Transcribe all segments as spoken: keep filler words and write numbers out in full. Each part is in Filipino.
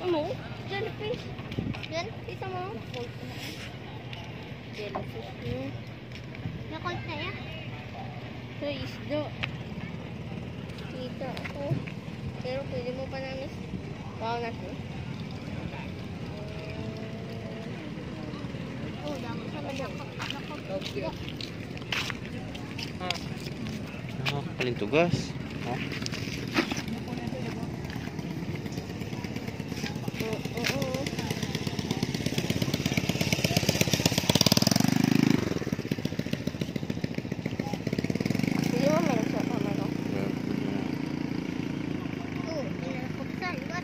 Ano? Jellyfish. Yan, isa mo. Jellyfish. Hmm. Nakolt na yan. Ito, isda. Kita ako. Pero pwede mo pa namin. Wow, natin. Oh, dami sa nakapagpapagpapagpapag. Oh, palintugas. Oh. Oo, oo. Hindi mo meron sa kamay ko. Oo, pinakuksan. What?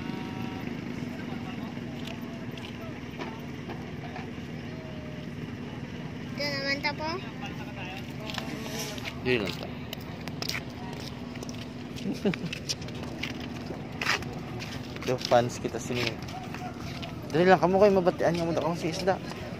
Ito naman tapo. Hindi lang ta. The fans kita sini. Dali lang kamo kay mabatian nga mo da si isda.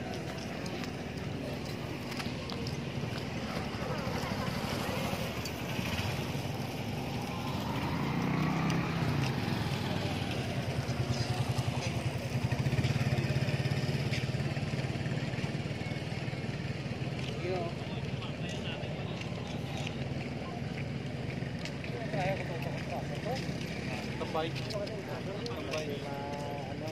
Tambay. Tambay. Ano?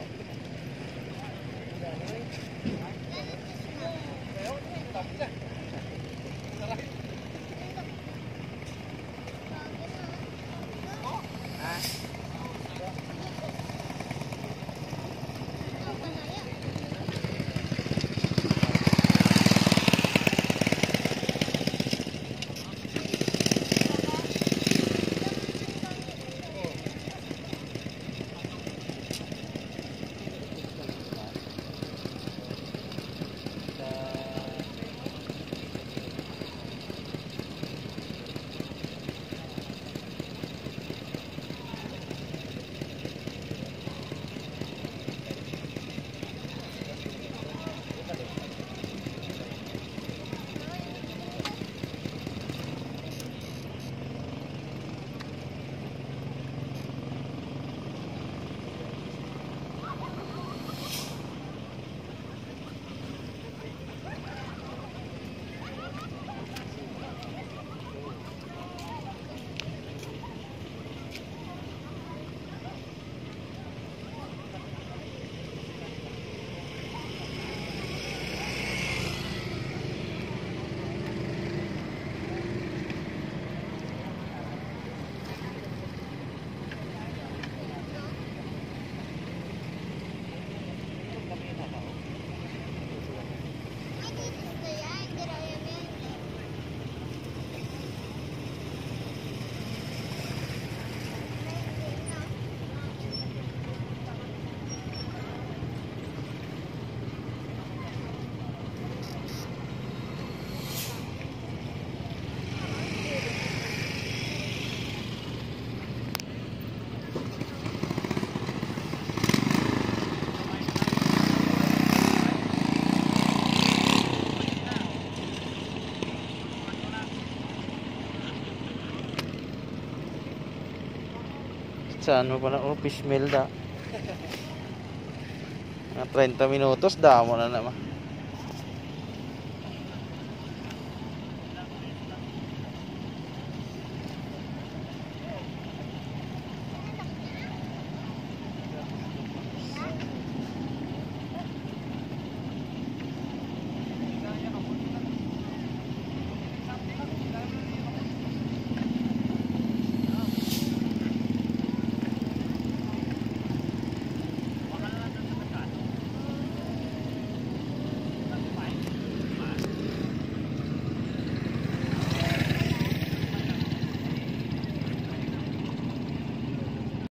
Sa ano pala, oh, fish meal da. Mga thirty minutos, damo na naman.